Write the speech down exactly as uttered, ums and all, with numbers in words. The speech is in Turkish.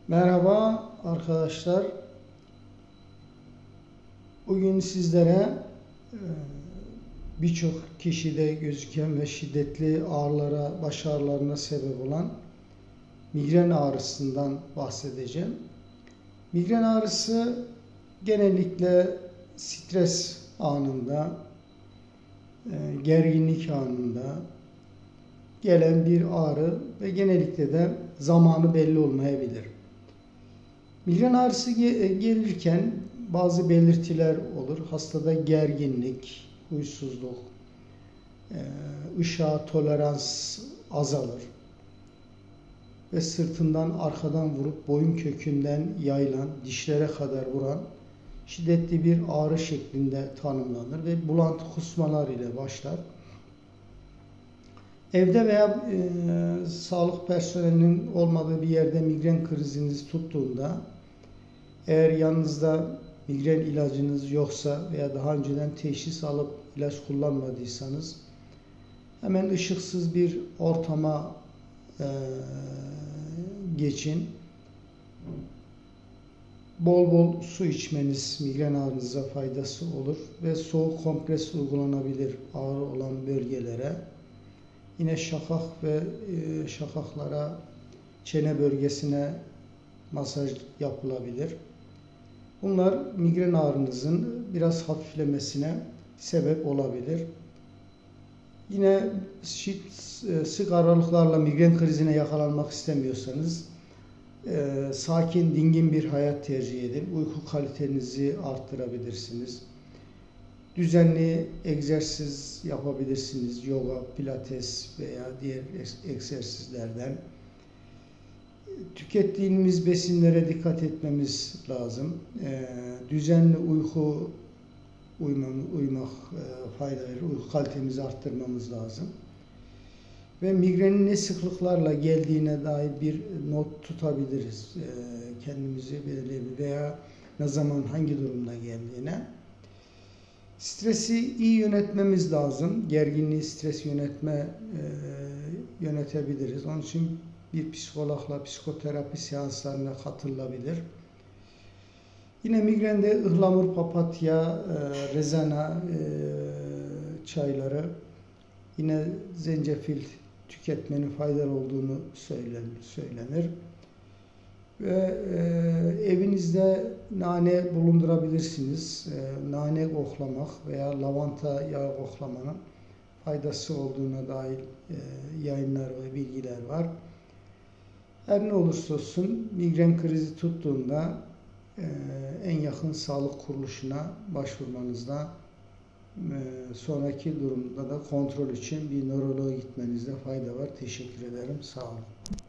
Merhaba arkadaşlar. Bugün sizlere birçok kişide gözüken ve şiddetli ağrılara, baş ağrılarına sebep olan migren ağrısından bahsedeceğim. Migren ağrısı genellikle stres anında, gerginlik anında gelen bir ağrı ve genellikle de zamanı belli olmayabilir. Migren ağrısı gelirken bazı belirtiler olur. Hastada gerginlik, huysuzluk, ışığa tolerans azalır ve sırtından arkadan vurup boyun kökünden yayılan, dişlere kadar vuran şiddetli bir ağrı şeklinde tanımlanır ve bulantı kusmalar ile başlar. Evde veya e, sağlık personelinin olmadığı bir yerde migren kriziniz tuttuğunda, eğer yanınızda migren ilacınız yoksa veya daha önceden teşhis alıp ilaç kullanmadıysanız, hemen ışıksız bir ortama e, geçin. Bol bol su içmeniz migren ağrınıza faydası olur ve soğuk kompres uygulanabilir ağrı olan bölgelere. Yine şakak ve e, şakaklara, çene bölgesine masaj yapılabilir. Bunlar migren ağrınızın biraz hafiflemesine sebep olabilir. Yine sık aralıklarla migren krizine yakalanmak istemiyorsanız e, sakin, dingin bir hayat tercih edin. Uyku kalitenizi arttırabilirsiniz. Düzenli egzersiz yapabilirsiniz. Yoga, pilates veya diğer egzersizlerden. Tükettiğimiz besinlere dikkat etmemiz lazım. Ee, düzenli uyku uymak, uymak e, fayda verir. Uyku kalitemizi arttırmamız lazım. Ve migrenin ne sıklıklarla geldiğine dair bir not tutabiliriz. Ee, kendimizi belirleyebiliriz veya ne zaman, hangi durumda geldiğine. Stresi iyi yönetmemiz lazım. Gerginliği, stres yönetme e, yönetebiliriz. Onun için bir psikologla psikoterapi seanslarına katılabilir. Yine migrende ıhlamur, papatya, e, rezana e, çayları, yine zencefil tüketmenin faydalı olduğunu söylenir. Ve e, evinizde nane bulundurabilirsiniz. E, nane koklamak veya lavanta yağı koklamanın faydası olduğuna dair e, yayınlar ve bilgiler var. Her ne olursa olsun migren krizi tuttuğunda e, en yakın sağlık kuruluşuna başvurmanızda, e, sonraki durumda da kontrol için bir nöroloğa gitmenizde fayda var. Teşekkür ederim. Sağ olun.